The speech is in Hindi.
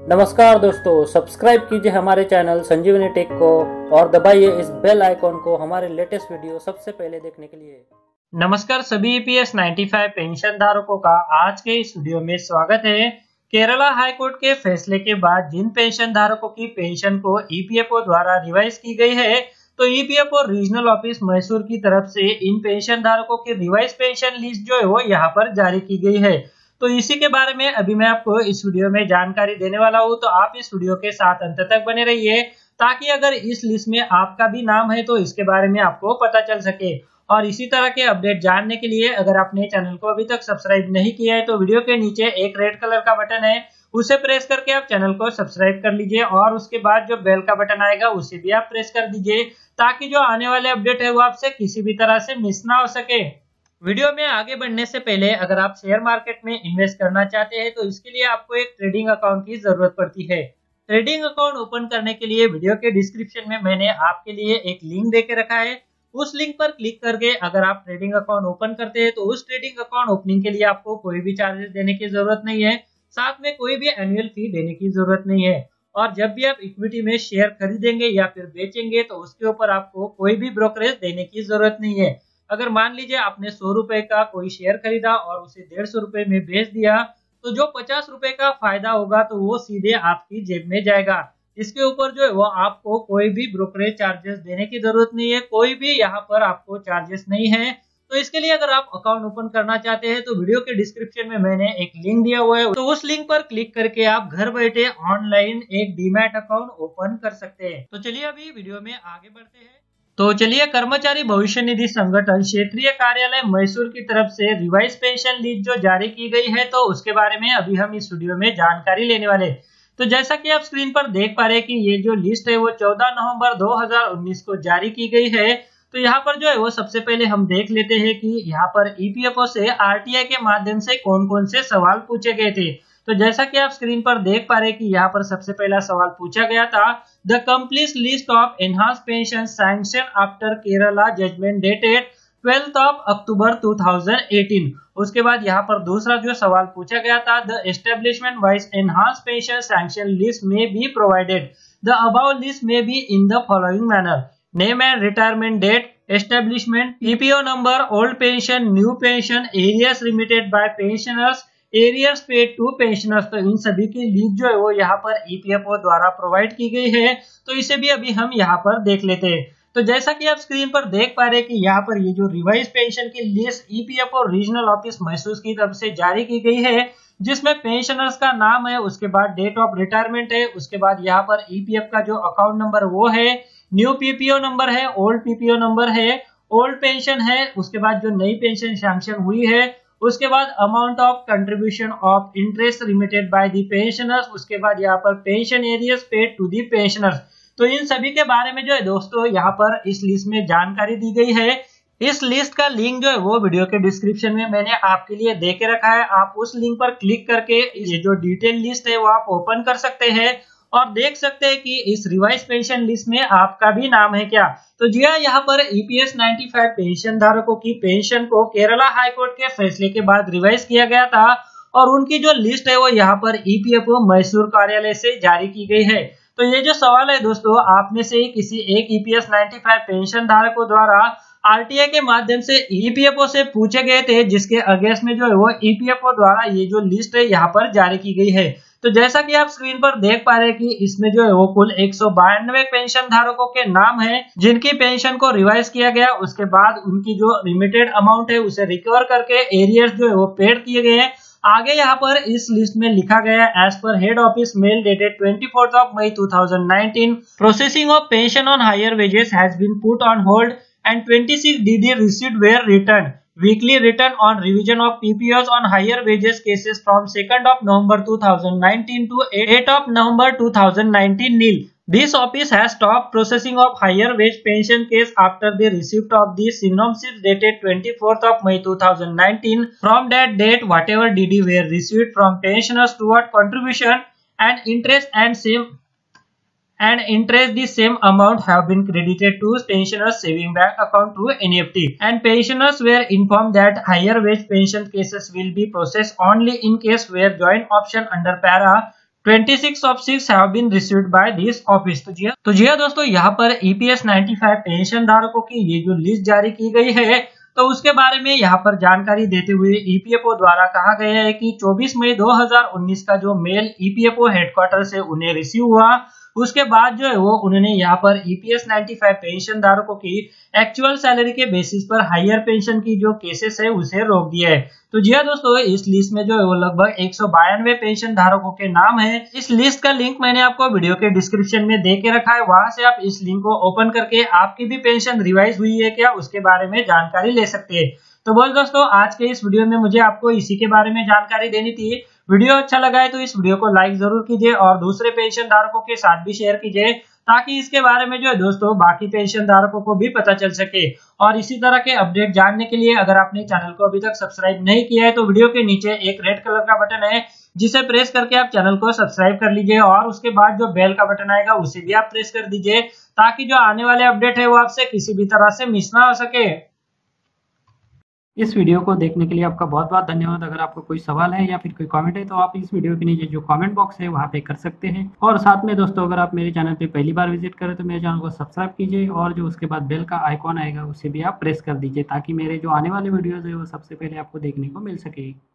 नमस्कार दोस्तों, सब्सक्राइब कीजिए हमारे चैनल संजीवनी टेक को और दबाइए इस बेल आइकॉन को हमारे लेटेस्ट वीडियो सबसे पहले देखने के लिए। नमस्कार सभी EPS 95 पेंशन धारकों का आज के इस वीडियो में स्वागत है। केरला हाई कोर्ट के फैसले के बाद जिन पेंशन धारकों की पेंशन को EPFO द्वारा रिवाइज की गई है, तो EPFO रीजनल ऑफिस मैसूर की तरफ से इन पेंशन धारकों की रिवाइज पेंशन लिस्ट जो है वो यहाँ पर जारी की गई है। तो इसी के बारे में अभी मैं आपको इस वीडियो में जानकारी देने वाला हूँ, तो आप इस वीडियो के साथ अंत तक बने रहिए ताकि अगर इस लिस्ट में आपका भी नाम है तो इसके बारे में आपको पता चल सके। और इसी तरह के अपडेट जानने के लिए अगर आपने चैनल को अभी तक सब्सक्राइब नहीं किया है तो वीडियो के नीचे एक रेड कलर का बटन है, उसे प्रेस करके आप चैनल को सब्सक्राइब कर लीजिए और उसके बाद जो बेल का बटन आएगा उसे भी आप प्रेस कर दीजिए ताकि जो आने वाले अपडेट है वो आपसे किसी भी तरह से मिस ना हो सके। वीडियो में आगे बढ़ने से पहले अगर आप शेयर मार्केट में इन्वेस्ट करना चाहते हैं तो इसके लिए आपको एक ट्रेडिंग अकाउंट की जरूरत पड़ती है। ट्रेडिंग अकाउंट ओपन करने के लिए वीडियो के डिस्क्रिप्शन में मैंने आपके लिए एक लिंक देके रखा है, उस लिंक पर क्लिक करके अगर आप ट्रेडिंग अकाउंट ओपन करते हैं तो उस ट्रेडिंग अकाउंट ओपनिंग के लिए आपको कोई भी चार्जेस देने की जरूरत नहीं है, साथ में कोई भी एनुअल फी देने की जरूरत नहीं है। और जब भी आप इक्विटी में शेयर खरीदेंगे या फिर बेचेंगे तो उसके ऊपर आपको कोई भी ब्रोकरेज देने की जरूरत नहीं है। अगर मान लीजिए आपने 100 रुपए का कोई शेयर खरीदा और उसे 150 रुपए में बेच दिया, तो जो 50 रुपए का फायदा होगा तो वो सीधे आपकी जेब में जाएगा। इसके ऊपर जो है वो आपको कोई भी ब्रोकरेज चार्जेस देने की जरूरत नहीं है, कोई भी यहाँ पर आपको चार्जेस नहीं है। तो इसके लिए अगर आप अकाउंट ओपन करना चाहते हैं तो वीडियो के डिस्क्रिप्शन में मैंने एक लिंक दिया हुआ है, तो उस लिंक पर क्लिक करके आप घर बैठे ऑनलाइन एक डीमैट अकाउंट ओपन कर सकते हैं। तो चलिए अभी वीडियो में आगे बढ़ते हैं। तो चलिए, कर्मचारी भविष्य निधि संगठन क्षेत्रीय कार्यालय मैसूर की तरफ से रिवाइज पेंशन लिस्ट जो जारी की गई है तो उसके बारे में अभी हम इस वीडियो में जानकारी लेने वाले। तो जैसा कि आप स्क्रीन पर देख पा रहे हैं कि ये जो लिस्ट है वो 14 नवंबर 2019 को जारी की गई है। तो यहाँ पर जो है वो सबसे पहले हम देख लेते हैं कि यहाँ पर EPFO से RTI के माध्यम से कौन कौन से सवाल पूछे गए थे। तो जैसा कि आप स्क्रीन पर देख पा रहे हैं कि यहाँ पर सबसे पहला सवाल पूछा गया था, the complete list of enhance pension sanction after Kerala judgement dated 12 October 2018। उसके बाद यहाँ पर दूसरा जो सवाल पूछा गया था, the establishment wise enhance pension sanction list में be provided, the above list में be in the following manner, name and retirement date, establishment, PPO number, old pension, new pension, arrears remitted by pensioners, arrears paid to pensioners. तो इन सभी की लिस्ट जो है वो यहाँ पर EPFO द्वारा प्रोवाइड की गई है, तो इसे भी अभी हम यहाँ पर देख लेते हैं। तो जैसा कि आप स्क्रीन पर देख पा रहे हैं कि यहाँ पर ये जो रिवाइज पेंशन की list EPFO regional office Mysore की तरफ से जारी की गई है, जिसमें पेंशनर्स का नाम है, उसके बाद डेट ऑफ रिटायरमेंट है, उसके बाद यहाँ पर EPF का जो अकाउंट नंबर वो है, न्यू PPO नंबर है, ओल्ड PPO नंबर है, ओल्ड पेंशन है, उसके बाद जो नई पेंशन सैंक्शन हुई है, उसके बाद amount of contribution of interest remitted by the pensioners, उसके बाद यहाँ पर pension arrears paid to the pensioners. तो इन सभी के बारे में जो है दोस्तों यहाँ पर इस लिस्ट में जानकारी दी गई है। इस लिस्ट का लिंक जो है वो वीडियो के डिस्क्रिप्शन में मैंने आपके लिए दे के रखा है, आप उस लिंक पर क्लिक करके ये जो डिटेल लिस्ट है वो आप ओपन कर सकते हैं और देख सकते हैं कि इस रिवाइज पेंशन लिस्ट में आपका भी नाम है क्या। तो जी हाँ, यहाँ पर EPS 95 पेंशन धारकों की पेंशन को केरला हाई कोर्ट के फैसले के बाद रिवाइज किया गया था और उनकी जो लिस्ट है वो यहाँ पर EPFO मैसूर कार्यालय से जारी की गई है। तो ये जो सवाल है दोस्तों, आप में से किसी एक EPS 95 पेंशन धारकों द्वारा RTI के माध्यम से EPFO से पूछे गए थे, जिसके अगेंस्ट में जो है वो EPFO द्वारा ये जो लिस्ट है यहाँ पर जारी की गई है। तो जैसा कि आप स्क्रीन पर देख पा रहे हैं कि इसमें जो है वो कुल 192 पेंशन धारकों के नाम हैं जिनकी पेंशन को रिवाइज किया गया, उसके बाद उनकी जो लिमिटेड अमाउंट है उसे रिकवर करके एरियर्स जो है वो पेड किए गए हैं। आगे यहाँ पर इस लिस्ट में लिखा गया है, as per head office mail dated 24 May 2019 processing of pension on higher wages has been put on hold and 26 DD received were return, weekly return on revision of PPOs on higher wages cases from 2nd of November 2019 to 8th of November 2019 nil. This office has stopped processing of higher wage pension case after the receipt of the synopsis dated 24th of May 2019. From that date, whatever DD were received from pensioners toward contribution and interest the same amount have been credited to pensioners saving bank account through NEFT, and pensioners were informed that higher wage pension cases will be processed only in case where joint option under para 26 of 6 have been received by this office। तो जी हाँ दोस्तों, यहाँ पर EPS 95 पेंशन धारकों की ये जो लिस्ट जारी की गई है, तो उसके बारे में यहाँ पर जानकारी देते हुए EPFO द्वारा कहा गया है कि 24 मई 2019 का जो मेल EPFO हेडक्वार्टर से उन्हें रिसीव हुआ, उसके बाद जो है वो उन्होंने यहाँ पर EPS 95 पेंशन धारकों की एक्चुअल सैलरी के बेसिस पर हायर पेंशन की जो केसेस है उसे रोक दिया है। तो जी हाँ दोस्तों, इस लिस्ट में जो है वो लगभग 192 पेंशन धारकों के नाम है। इस लिस्ट का लिंक मैंने आपको वीडियो के डिस्क्रिप्शन में दे के रखा है, वहां से आप इस लिंक को ओपन करके आपकी भी पेंशन रिवाइज हुई है क्या उसके बारे में जानकारी ले सकते हैं। तो बस दोस्तों, आज के इस वीडियो में मुझे आपको इसी के बारे में जानकारी देनी थी। वीडियो अच्छा लगा है तो इस वीडियो को लाइक जरूर कीजिए और दूसरे पेंशन धारकों के साथ भी शेयर कीजिए, ताकि इसके बारे में जो है दोस्तों बाकी पेंशन धारकों को भी पता चल सके। और इसी तरह के अपडेट जानने के लिए अगर आपने चैनल को अभी तक सब्सक्राइब नहीं किया है तो वीडियो के नीचे एक रेड कलर का बटन है, जिसे प्रेस करके आप चैनल को सब्सक्राइब कर लीजिए और उसके बाद जो बेल का बटन आएगा उसे भी आप प्रेस कर दीजिए, ताकि जो आने वाले अपडेट है वो आपसे किसी भी तरह से मिस ना हो सके। इस वीडियो को देखने के लिए आपका बहुत बहुत धन्यवाद। अगर आपको कोई सवाल है या फिर कोई कमेंट है तो आप इस वीडियो के नीचे जो कमेंट बॉक्स है वहाँ पे कर सकते हैं। और साथ में दोस्तों, अगर आप मेरे चैनल पे पहली बार विजिट करें तो मेरे चैनल को सब्सक्राइब कीजिए और जो उसके बाद बेल का आइकॉन आएगा उसे भी आप प्रेस कर दीजिए, ताकि मेरे जो आने वाले वीडियोज़ है वो सबसे पहले आपको देखने को मिल सके।